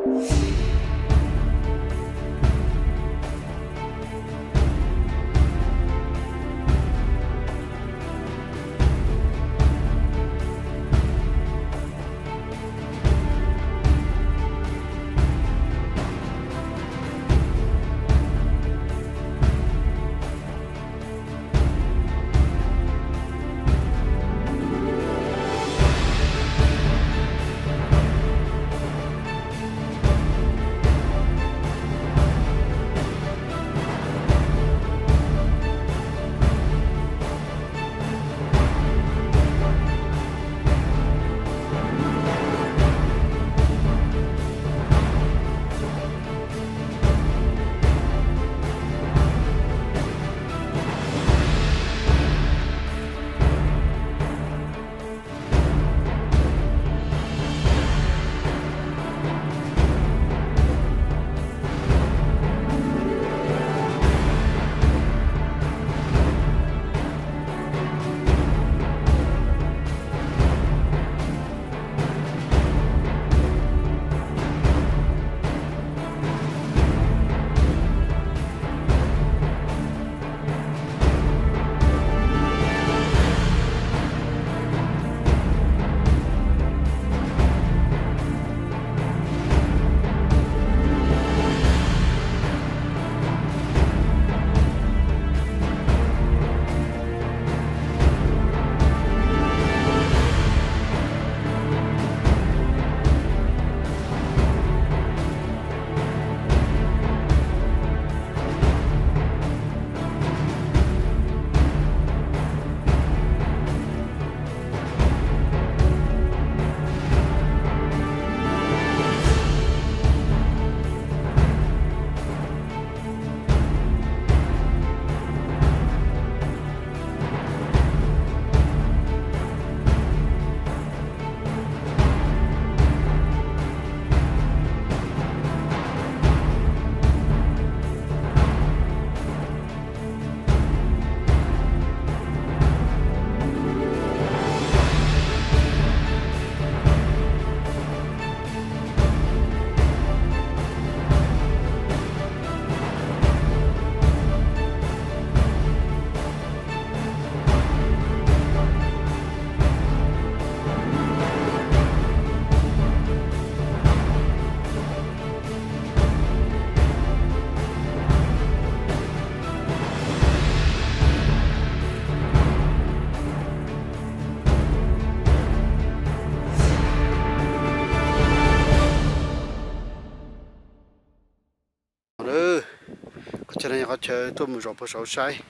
cho nên có chơi tôi muốn rộp sầu say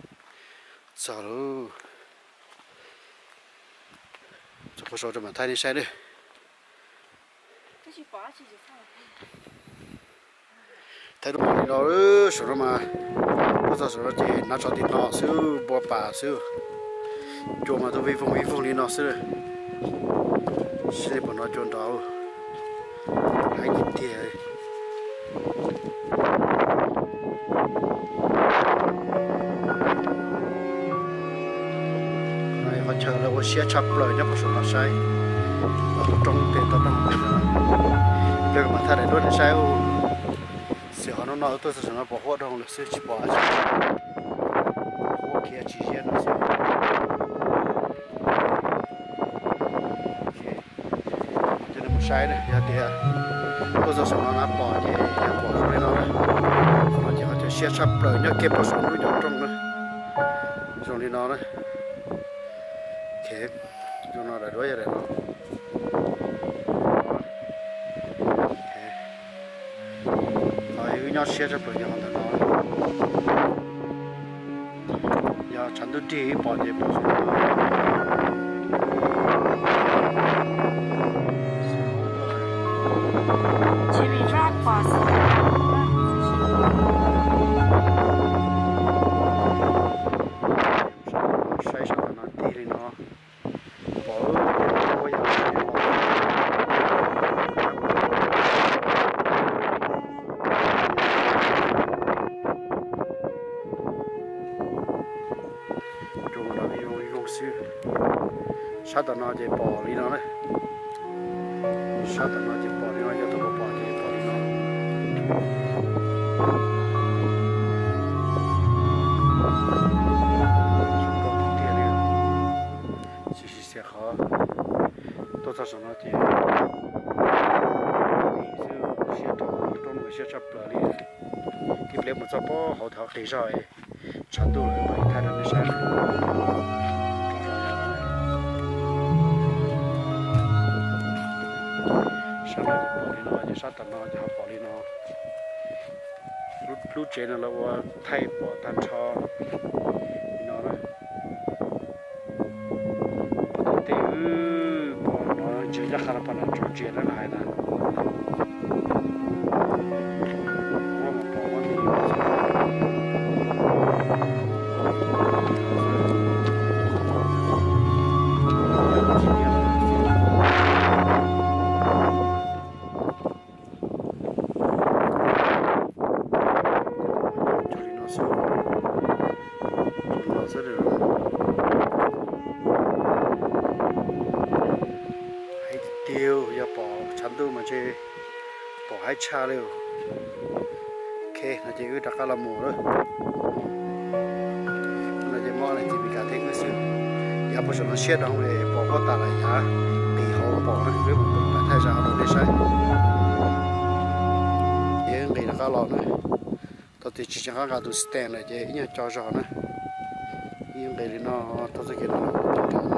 sợ luôn rộp sầu cho mình thay đi xe đi thay đồ đi đó sửa mà có sao sửa gì nó cho đi nó xíu bỏ bà xíu chỗ mà tôi vi phong đi nó xíu xe bọn nó chôn đó hai nghìn tiền họ chờ là có xe chập lời nhá một số nó sai trong tiền tao đang bây giờ mà thay để đốt để sai xe họ nó nói tôi sẽ nó bỏ hoa đông là sẽ chỉ bỏ hoa kia chỉ riêng nó sẽ cho nên một sai đấy giờ thì tôi sẽ nó bỏ thì bỏ rồi nó họ chờ xe chập lời nhá kẹp vào số nó vào trong nữa rồi đi nó đấy kẹp cho nó để đuôi ra đấy nó nhau xe cho bọn nhau thằng nó giờ chẳng được đi bỏ gì bỏ chỉ vì rác bỏ sai sao nó đi nó bỏ sát tận nó chỉ bỏ đi nó đấy sát tận nó chỉ bỏ đi nó cho tôi bỏ đi tôi cho số nó thì sẽ trong một sẽ chấp lại đi kịp lấy một số bó hậu thảo khí rồi chăn tu lại mấy thay đổi sáng sáng nay thì bỏ đi nó thì sát tận nó thì họ bỏ đi nó lúc trên là nó thay bỏ tan cho nó đấy chỉ là khá là phần là trò chuyện là hay là tiêu giờ bỏ chăn tu mà chơi bỏ hai cha liều ok là chỉ cứ đặt cái làm mù thôi là chỉ mò là chỉ bị cả thế cái sự giờ bây giờ nó xét đâu để bỏ có ta lại giá bị họ bỏ nó với một phần thay ra rồi để sai giờ người là cái lò này tôi thì chỉ chẳng có đủ stand này chứ nhà cho rồi này nhưng người thì nó tôi sẽ cái nó